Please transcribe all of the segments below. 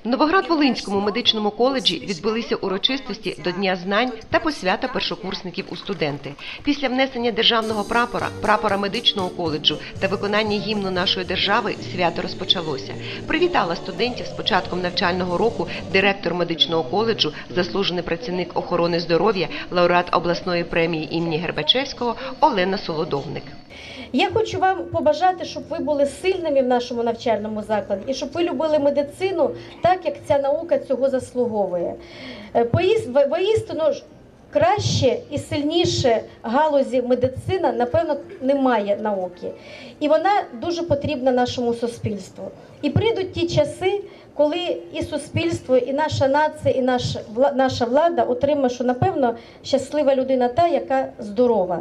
В Новоград-Волинському медичному коледжі відбулися урочистості до Дня знань та посвята першокурсників у студенти. Після внесення державного прапора медичного коледжу та виконання гімну нашої держави свято розпочалося. Привітала студентів з початком навчального року директор медичного коледжу, заслужений працівник охорони здоров'я, лауреат обласної премії імені Гербачевського Олена Солодовник. Я хочу вам побажати, щоб ви були сильними в нашому навчальному закладі і щоб ви любили медицину так, як ця наука цього заслуговує. Воістину краще і сильніше галузі медицина, напевно, немає науки. І вона дуже потрібна нашому суспільству. І прийдуть ті часи, коли і суспільство, і наша нація, і наша влада отримає, що, напевно, щаслива людина та, яка здорова.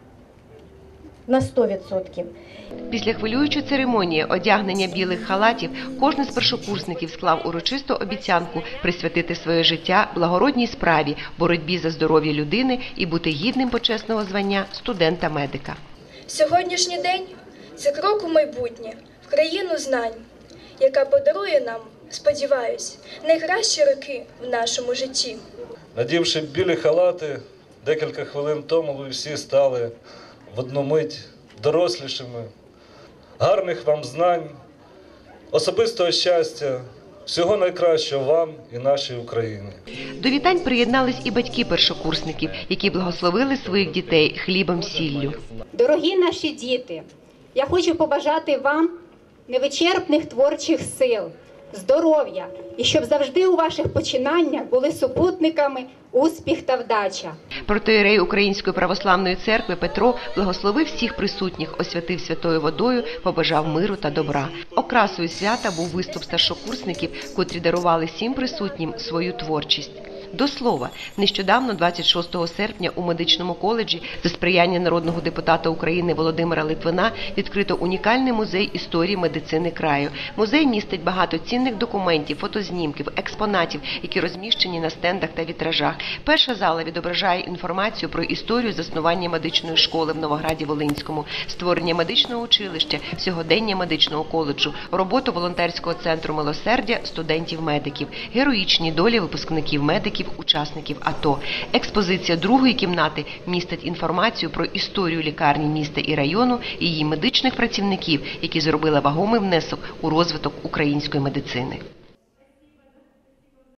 На 100%. Після хвилюючої церемонії одягнення білих халатів кожен з першокурсників склав урочисту обіцянку присвятити своє життя благородній справі, боротьбі за здоров'я людини і бути гідним почесного звання студента-медика. Сьогоднішній день – це крок у майбутнє, в країну знань, яка подарує нам, сподіваюсь, найкращі роки в нашому житті. Надівши білі халати, декілька хвилин тому ви всі стали в одну мить дорослішими. Гарних вам знань, особистого щастя, всього найкращого вам і нашій Україні. До вітань приєднались і батьки першокурсників, які благословили своїх дітей хлібом-сіллю. Дорогі наші діти, я хочу побажати вам невичерпних творчих сил, здоров'я і щоб завжди у ваших починаннях були супутниками успіх та вдача. Протоієрей Української православної церкви Петро благословив всіх присутніх, освятив святою водою, побажав миру та добра. Окрасою свята був виступ старшокурсників, котрі дарували всім присутнім свою творчість. До слова, нещодавно, 26 серпня, у медичному коледжі за сприяння народного депутата України Володимира Литвина відкрито унікальний музей історії медицини краю. Музей містить багато цінних документів, фотознімків, експонатів, які розміщені на стендах та вітражах. Перша зала відображає інформацію про історію заснування медичної школи в Новограді-Волинському, створення медичного училища, сьогодення медичного коледжу, роботу волонтерського центру милосердя студентів-медиків, героїчні долі випускників медиків, учасників АТО. Експозиція другої кімнати містить інформацію про історію лікарні міста і району і її медичних працівників, які зробили вагомий внесок у розвиток української медицини.